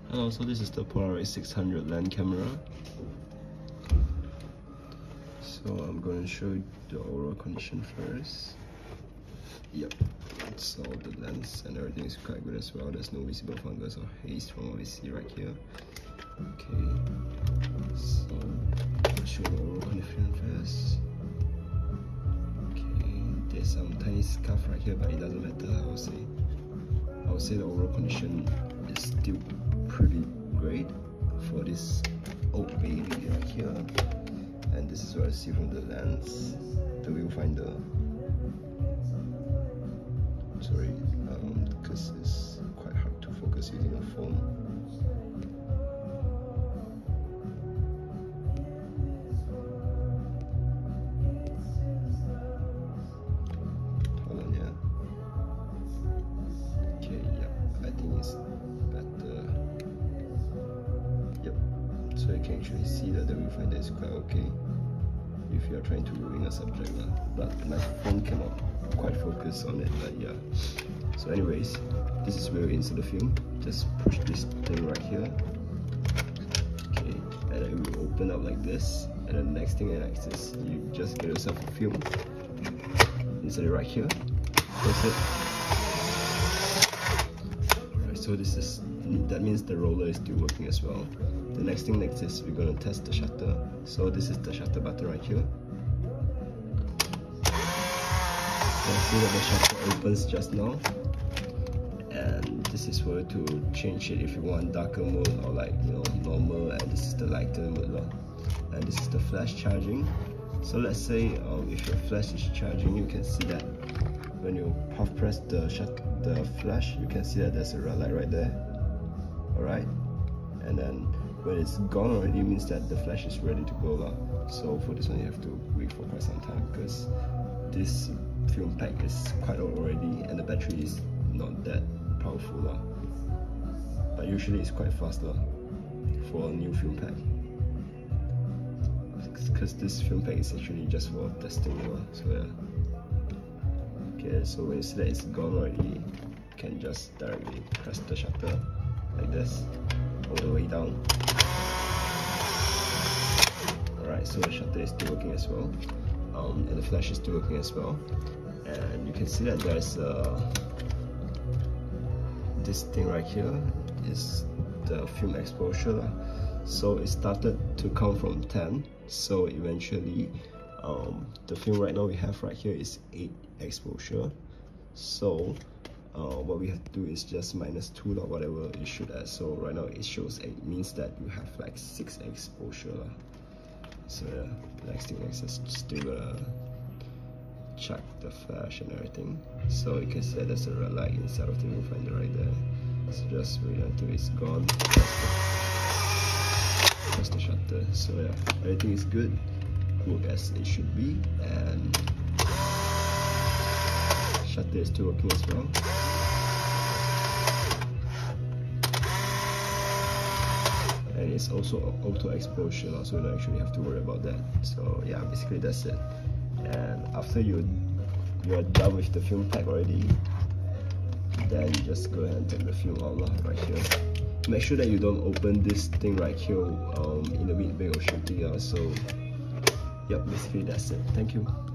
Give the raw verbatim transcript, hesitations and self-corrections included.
And also this is the Polaroid six hundred lens camera. So I'm going to show you the overall condition first. Yep, so the lens and everything is quite good as well. There's no visible fungus or haze from what we see right here. Okay, so I'll show you the overall condition first. Okay, there's some tiny scuff right here, but it doesn't matter. I would say, I would say the overall condition is still pretty great for this old baby right here. And this is what I see from the lens, the viewfinder. Sorry, um, because it's quite hard to focus using a phone. Hold on, yeah. Okay, yep, I think it's better. Yep, so you can actually see that the viewfinder is quite okay if you are trying to wing a subject, but my phone cannot quite focus on it, but yeah. So anyways, this is where we insert the film. Just push this thing right here. Okay, and it will open up like this. And then the next thing next is you just get yourself a film. Insert it right here. Press it. Alright, so this is that means the roller is still working as well. The next thing next is we're gonna test the shutter. So this is the shutter button right here. You can see that the shutter opens just now, and this is for you to change it if you want darker mode or like, you know, normal, and this is the lighter mode, and this is the flash charging. So let's say um, if your flash is charging, you can see that when you half press the shut the flash, you can see that there's a red light right there. Alright, and then when it's gone already, means that the flash is ready to go lah. So for this one you have to wait for quite some time because this film pack is quite old already and the battery is not that powerful lah. But usually it's quite fast lah for a new film pack, because this film pack is actually just for testing lah. So yeah. Okay, so when you see that it's gone already, you can just directly press the shutter like this all the way down. Alright, so the shutter is still working as well, um, and the flash is still working as well. And you can see that there's uh, this thing right here is the film exposure. So it started to count from ten. So eventually, um, the film right now we have right here is eight exposure. So uh, what we have to do is just minus two or whatever it should at. So right now it shows eight, means that you have like six exposure. So yeah, the next thing next is still gonna check the flash and everything. So you can see that there's a red light inside of the viewfinder right there. So just wait until it's gone. Press the shutter. So yeah, everything is good, work as it should be, and shutter is still working as well. And it's also auto exposure, so you don't actually have to worry about that. So yeah, basically that's it. And after you you're done with the film pack already, then you just go ahead and take the film out right here. Make sure that you don't open this thing right here um, in the mid-bay or shooting. Uh, so yep, basically that's it. Thank you.